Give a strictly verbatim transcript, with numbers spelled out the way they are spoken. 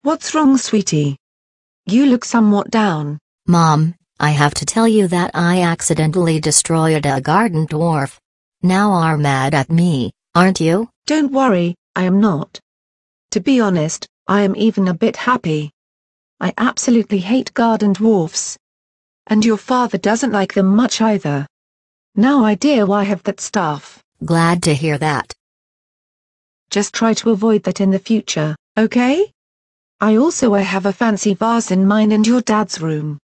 What's wrong, sweetie? You look somewhat down. Mom, I have to tell you that I accidentally destroyed a garden dwarf. Now are mad at me, aren't you? Don't worry, I am not. To be honest, I am even a bit happy. I absolutely hate garden dwarfs. And your father doesn't like them much either. No idea why I have that stuff. Glad to hear that. Just try to avoid that in the future, okay? I also I have a fancy vase in mine and your dad's room.